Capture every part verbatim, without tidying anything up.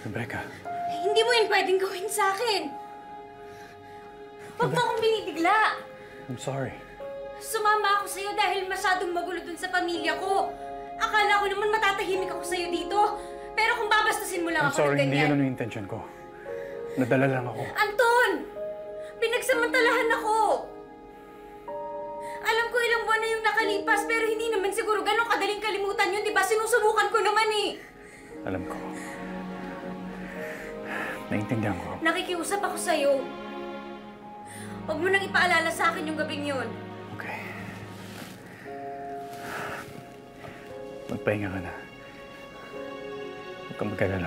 Rebecca. Hindi mo yun pwedeng gawin sa akin. Huwag mo akong binibigla. I'm sorry. Sumama ako sa'yo dahil masyadong magulo dun sa pamilya ko. Akala ko naman matatahimik ako sa'yo dito. Pero kung babastusin mo lang I'm ako sorry, ng ganyan... hindi yun ang intention ko. Nadala lang ako. Anton! Pinagsamantalahan ako! Alam ko ilang buwan na yung nakalipas, pero hindi naman siguro ganun kadaling kalimutan yun, di ba? Sinusubukan ko naman eh! Alam ko. Naintindihan ko. Nakikiusap ako sa'yo. Huwag mo nang ipaalala sa akin yung gabing yun. Okay. Magpahinga ka na. Huwag kang magkalala.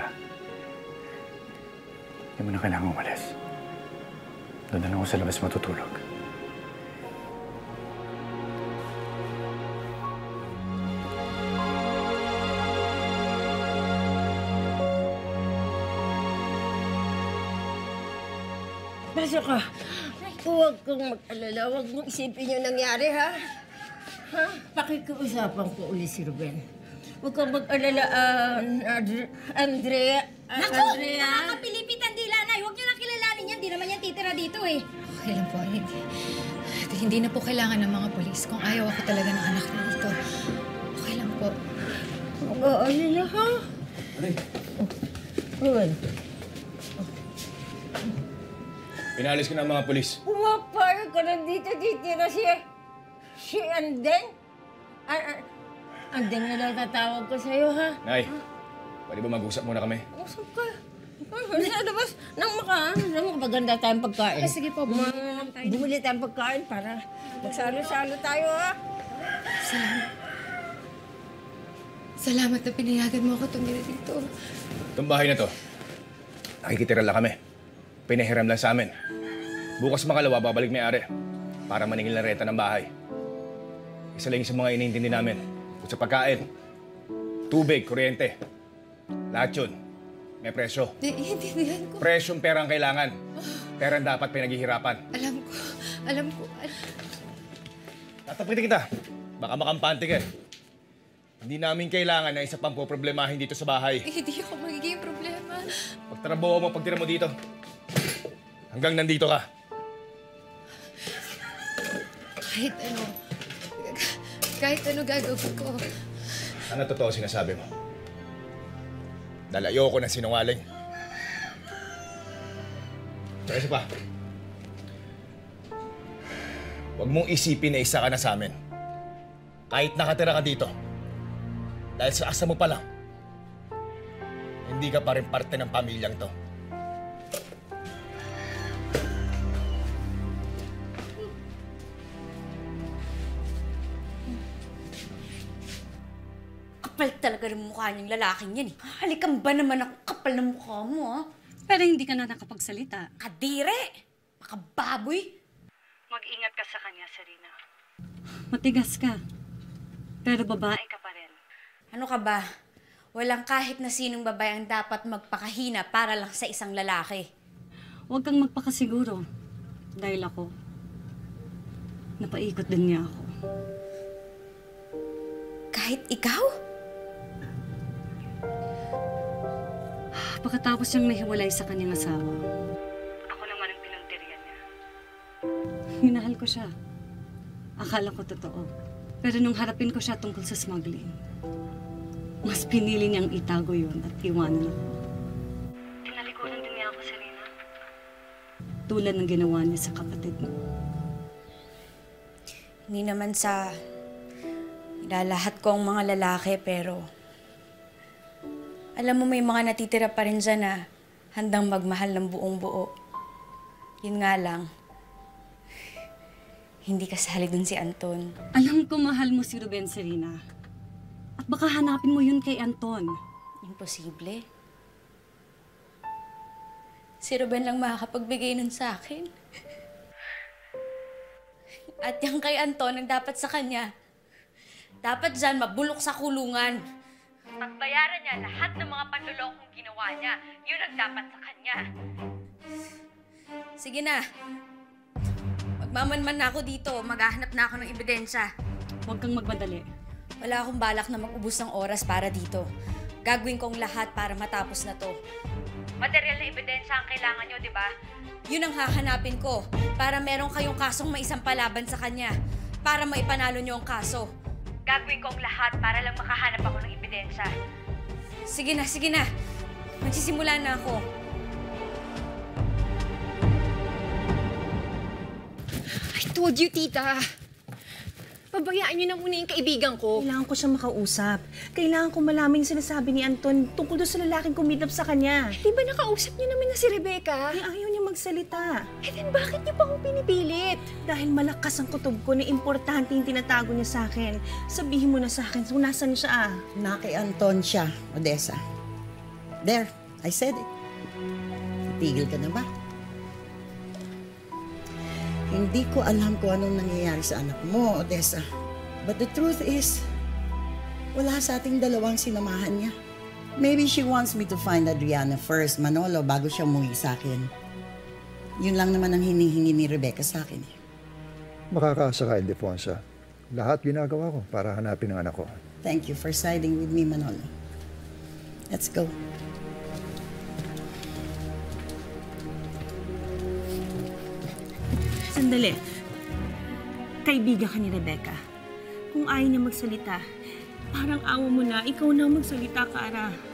Hindi mo na kailangang umalis. Doon na lang ako sa labas matutulog. Pasok ka. Huwag kang mag-alala. Huwag mong isipin yung nangyari, ha? Ha? Pakikiusapan ko ulit si Ruben. Huwag kang mag-alala, uh, Andre- Andrea. Uh, Naku! Andrea. Nakakapilipit ang dilanay. Huwag niyo lang kilalanin yan. Di naman yan titira dito eh. Okay lang po. Hindi, hindi na po kailangan ng mga polis kung ayaw ako talaga ng anak na dito. Okay lang po. Mag-aalala, ha? Aray. Ruben. Pinalis ko na ang mga polis. Pumapayag ka na dito, titira si... si Andeng? Ah, ah, Andeng na lang tatawag ko sa'yo, ha? Nay, pwede ba mag-usap muna kami? Usap ka. Sa labas, nang maka, nang maganda tayong pagkain. Ah, sige po, bumili lang tayo. Bumili tayong pagkain para magsalo-salo tayo, ha? Salamat. Salamat na pinayagan mo ako tumira dito. Itong bahay na to, nakikitira lang kami. Pinahiram lang sa amin. Bukas makalawa, babalik may-ari para maningil na renta ng bahay. Isa lang yung sa mga iniintindi namin. Kung sa pagkain, tubig, kuryente, lahat yun, may presyo. Naiintindihan ko. Presyong pera ang kailangan. Pera ang dapat pinaghihirapan. Alam ko. Alam ko. Al Tatapitin kita. Baka makampante ka. Hindi namin kailangan na isa pang poproblemahin dito sa bahay. eh, hindi ako magiging problema. Pagtrabaho mo, pagtira mo dito. Hanggang nandito ka. Kahit ano. Kahit ano gagawin ko. Ano totoo sinasabi mo? Dahil ayoko ng sinungaling. Tsaka isa pa. Huwag mong isipin na isa ka na sa amin. Kahit nakatira ka dito. Dahil sa asa mo pa lang, hindi ka pa rin parte ng pamilyang to. Kapal talaga ng mukha niyang lalaking yan eh. Halikan ba naman ako kapal ng mukha mo, ha? Pero hindi ka na nakapagsalita. Kadire! Makababoy! Mag-ingat ka sa kanya, Serena. Matigas ka. Pero babae ka pa rin. Ano ka ba? Walang kahit na sinong babae ang dapat magpakahina para lang sa isang lalaki. Huwag kang magpakasiguro. Dahil ako, napaikot din niya ako. Kahit ikaw? Pagkatapos niyang nahiwalay sa kanyang asawa, ako naman ang pinagtiriyan niya. Minahal ko siya. Akala ko totoo. Pero nung harapin ko siya tungkol sa smuggling, mas pinili niyang itago yun at iwanan ako. Tinalikuran din niya ako, Serena. Tulad ng ginawa niya sa kapatid mo. Hindi naman sa ilalahat ko ang mga lalaki, pero alam mo may mga natitira pa rin dyan na handang magmahal ng buong buo. Yun nga lang, hindi kasali dun si Anton. Alam ko mahal mo si Ruben, Serena. At baka hanapin mo yun kay Anton. Imposible. Si Ruben lang makakapagbigay nun sa akin. At yung kay Anton ang dapat sa kanya, dapat dyan mabulok sa kulungan. Pagbayaran niya lahat ng mga panlulokong ginawa niya. Yun ang dapat sa kanya. Sige na. Magmamanman na ako dito. Maghahanap na ako ng ebidensya. Huwag kang magmadali. Wala akong balak na mag-ubos ng oras para dito. Gagawin kong lahat para matapos na to. Material na ebidensya ang kailangan nyo, di ba? Yun ang hahanapin ko para meron kayong kasong maisampalaban sa kanya. Para maipanalo nyo ang kaso. Gagawin ko ang lahat para lang makahanap ako ng ebidensya. Sige na, sige na. Magsisimula na ako. I told you, tita. Pabayaan niyo na muna yung kaibigan ko. Kailangan ko siya makausap. Kailangan ko malaman yung sinasabi ni Anton tungkol doon sa lalaking kumidnap sa kanya. Di ba nakausap niyo naman na si Rebecca? Ay, ayaw niya magsalita. Eh then bakit niyo pa ako pinipilit? Dahil malakas ang kutob ko na importante yung tinatago niya sa akin. Sabihin mo na sa akin kung nasan siya. Na kay Anton siya, Odessa. There, I said it. Tigil ka na ba? Hindi ko alam kung anong nangyayari sa anak mo, Odessa. But the truth is, wala sa ating dalawang sinamahan niya. Maybe she wants me to find Adriana first, Manolo, bago siya umuwi sa akin. Yun lang naman ang hinihingi ni Rebecca sa akin. Makakaasa ka, Ildefonsa. Lahat ginagawa ko para hanapin ang anak ko. Thank you for siding with me, Manolo. Let's go. Sandali. Kaibigan ka ni Rebecca. Kung ayaw niya magsalita, parang awa mo na, ikaw na magsalita, Kara.